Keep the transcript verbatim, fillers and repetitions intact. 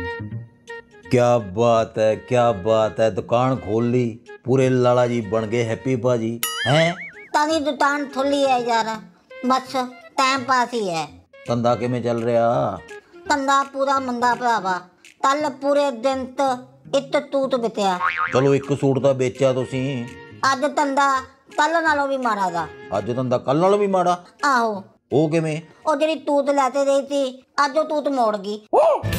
क्या बात है, क्या बात है, दुकान खोल ली, पूरे लाला जी बन गए हैप्पी भाजी हैं। तानी दुकान खुली है यार, बस टाइम पास ही है। धंधा किवें चल रहा? धंधा पूरा मंदा भरावा, कल पूरे दिन तो इत तूत बितया। चलो एक सूट तो बेचा तुसी, अज धंधा कल नालों भी माड़ा दा। अज धंधा कल नालों भी माड़ा? आहो। वो किवें? ओ जेड़ी तूत लैते गई थी, अज ओ तूत मोड़ गई।